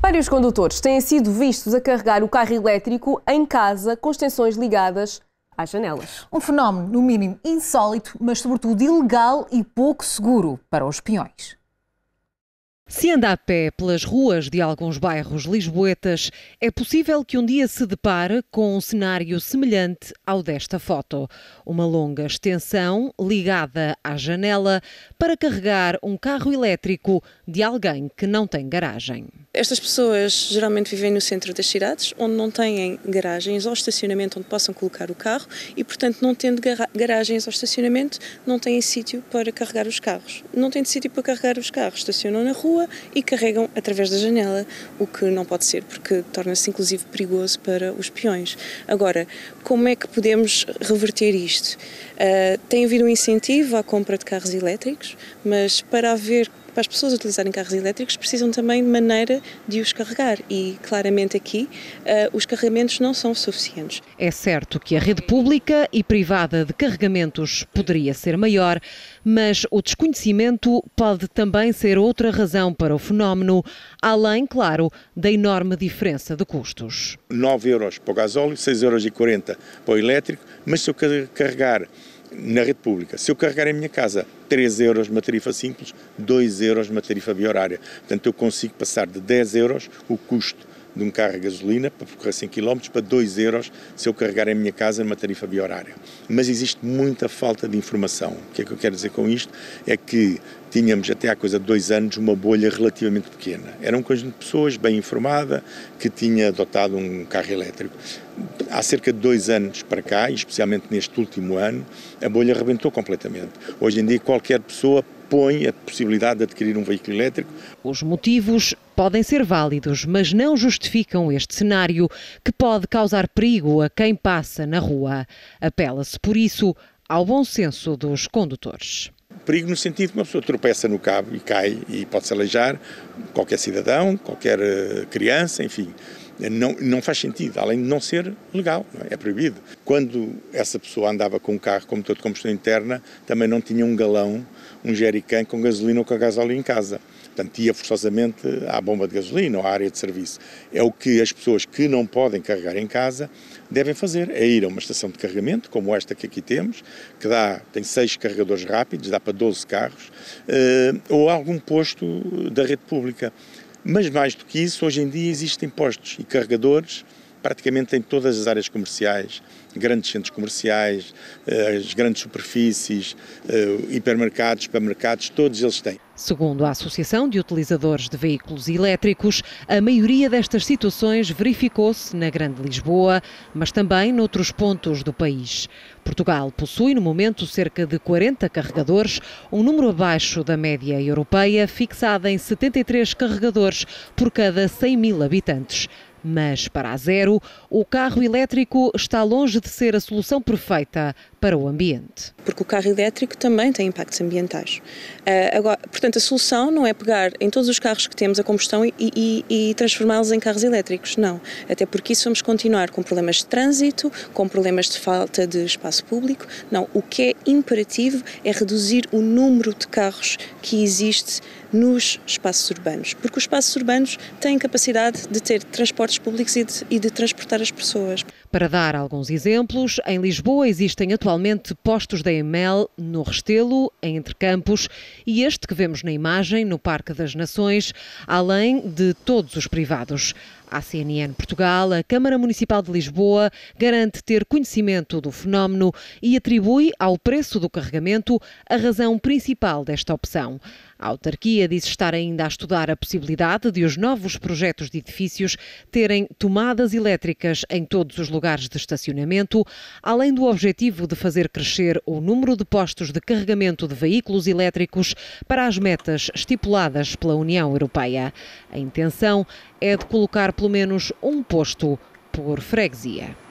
Vários condutores têm sido vistos a carregar o carro elétrico em casa com extensões ligadas às janelas. Um fenómeno, no mínimo, insólito, mas sobretudo ilegal e pouco seguro para os peões. Se anda a pé pelas ruas de alguns bairros lisboetas, é possível que um dia se depare com um cenário semelhante ao desta foto. Uma longa extensão ligada à janela para carregar um carro elétrico de alguém que não tem garagem. Estas pessoas geralmente vivem no centro das cidades, onde não têm garagens ou estacionamento onde possam colocar o carro e, portanto, não tendo garagens ou estacionamento, não têm sítio para carregar os carros. Não têm sítio para carregar os carros, estacionam na rua e carregam através da janela, o que não pode ser, porque torna-se inclusive perigoso para os peões. Agora, como é que podemos reverter isto? Tem havido um incentivo à compra de carros elétricos, mas para as pessoas utilizarem carros elétricos precisam também de maneira de os carregar e claramente aqui os carregamentos não são suficientes. É certo que a rede pública e privada de carregamentos poderia ser maior, mas o desconhecimento pode também ser outra razão para o fenómeno, além, claro, da enorme diferença de custos. 9 euros para o gasóleo, 6,40 € para o elétrico, mas se eu carregar na rede pública, se eu carregar em minha casa 3 euros numa tarifa simples, 2 euros numa tarifa biorária. Portanto, eu consigo passar de 10 euros o custo de um carro a gasolina para percorrer 100 km para 2 euros se eu carregar em minha casa numa tarifa biorária. Mas existe muita falta de informação. O que é que eu quero dizer com isto? É que tínhamos até há coisa de 2 anos uma bolha relativamente pequena. Era um conjunto de pessoas bem informada que tinha adotado um carro elétrico. Há cerca de 2 anos para cá, e especialmente neste último ano, a bolha arrebentou completamente. Hoje em dia qualquer pessoa põe a possibilidade de adquirir um veículo elétrico. Os motivos podem ser válidos, mas não justificam este cenário que pode causar perigo a quem passa na rua. Apela-se, por isso, ao bom senso dos condutores. Perigo no sentido que uma pessoa tropeça no cabo e cai e pode-se aleijar, qualquer cidadão, qualquer criança, enfim. Não faz sentido, além de não ser legal, é proibido. Quando essa pessoa andava com um carro com motor de combustão interna, também não tinha um galão, um jerrycan com gasolina ou com gasóleo em casa. Portanto, ia forçosamente à bomba de gasolina ou à área de serviço. É o que as pessoas que não podem carregar em casa devem fazer, é ir a uma estação de carregamento, como esta que aqui temos, que tem 6 carregadores rápidos, dá para 12 carros, ou algum posto da rede pública. Mas mais do que isso, hoje em dia existem postos e carregadores praticamente em todas as áreas comerciais, grandes centros comerciais, as grandes superfícies, hipermercados, supermercados, todos eles têm. Segundo a Associação de Utilizadores de Veículos Elétricos, a maioria destas situações verificou-se na Grande Lisboa, mas também noutros pontos do país. Portugal possui, no momento, cerca de 40 carregadores, um número abaixo da média europeia, fixada em 73 carregadores por cada 100 mil habitantes. Mas, para a Zero, o carro elétrico está longe de ser a solução perfeita para o ambiente. Porque o carro elétrico também tem impactos ambientais. Portanto, a solução não é pegar em todos os carros que temos a combustão e transformá-los em carros elétricos, não. Até porque isso vamos continuar com problemas de trânsito, com problemas de falta de espaço público. Não, o que é imperativo é reduzir o número de carros que existe nos espaços urbanos, porque os espaços urbanos têm capacidade de ter transportes públicos e de transportar as pessoas. Para dar alguns exemplos, em Lisboa existem atualmente postos da EML no Restelo, em Entrecampos, e este que vemos na imagem, no Parque das Nações, além de todos os privados. A CNN Portugal, a Câmara Municipal de Lisboa, garante ter conhecimento do fenómeno e atribui ao preço do carregamento a razão principal desta opção. A autarquia diz estar ainda a estudar a possibilidade de os novos projetos de edifícios terem tomadas elétricas em todos os lugares de estacionamento, além do objetivo de fazer crescer o número de postos de carregamento de veículos elétricos para as metas estipuladas pela União Europeia. A intenção é de colocar pelo menos um posto por freguesia.